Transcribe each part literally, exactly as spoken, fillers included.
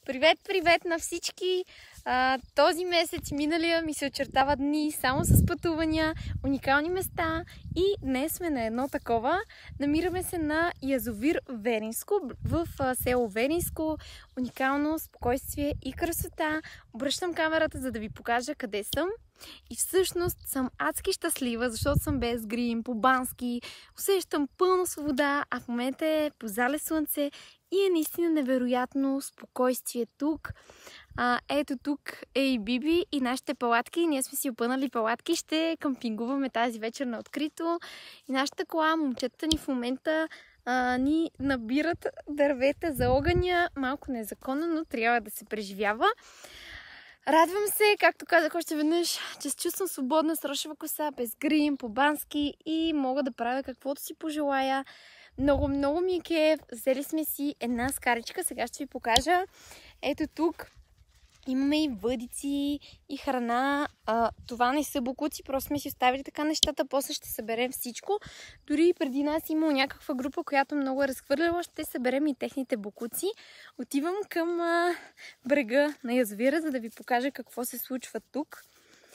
Привет, привет на всички! А, този месец, миналия, ми се очертава дни само с пътувания, уникални места и днес сме на едно такова. Намираме се на язовир Веринско, в село Веринско. Уникално спокойствие и красота. Обръщам камерата, за да ви покажа къде съм. И всъщност съм адски щастлива, защото съм без грим, по-бански, усещам пълна свобода, а в момента е по зале слънце и е наистина невероятно спокойствие тук. А, ето тук е и Биби и нашите палатки. Ние сме си опънали палатки, ще кампингуваме тази вечер на открито. И нашата кола, момчетата ни в момента а, ни набират дървета за огъня. Малко незаконно, но трябва да се преживява. Радвам се, както казах още веднъж, че се чувствам свободна с рошева коса, без грим, по-бански и мога да правя каквото си пожелая. Много, много ми е кеф. Взели сме си една скаричка, сега ще ви покажа. Ето тук имаме и въдици, и храна. А, това не са бокуци, просто сме си оставили така нещата, после ще съберем всичко. Дори преди нас има някаква група, която много е разхвърляла, ще съберем и техните бокуци. Отивам към а, брега на язовира, за да ви покажа какво се случва тук.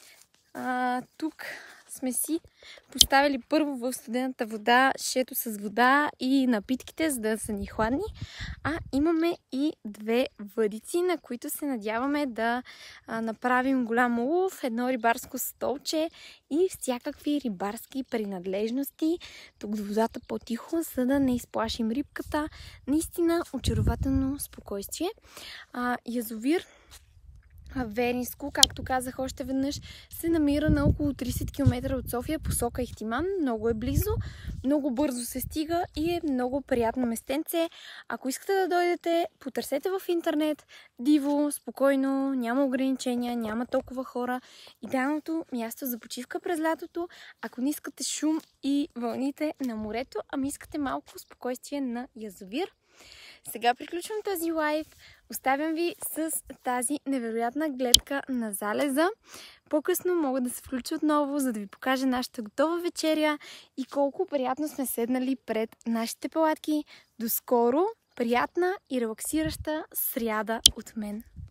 А, тук сме си поставили първо в студената вода шето с вода и напитките, за да са ни хладни. А имаме и две въдици, на които се надяваме да а, направим голям улов, едно рибарско столче и всякакви рибарски принадлежности. Тук до водата по-тихо, за да не изплашим рибката. Наистина очарователно спокойствие. А, язовир Веринско, както казах още веднъж, се намира на около трийсет километра от София, посока Ихтиман. Много е близо, много бързо се стига и е много приятно местенце. Ако искате да дойдете, потърсете в интернет. Диво, спокойно, няма ограничения, няма толкова хора. Идеалното място за почивка през лятото, ако не искате шум и вълните на морето, ами искате малко спокойствие на язовир. Сега приключвам този лайв. Оставям ви с тази невероятна гледка на залеза. По-късно мога да се включа отново, за да ви покажа нашата готова вечеря и колко приятно сме седнали пред нашите палатки. До скоро! Приятна и релаксираща сряда от мен!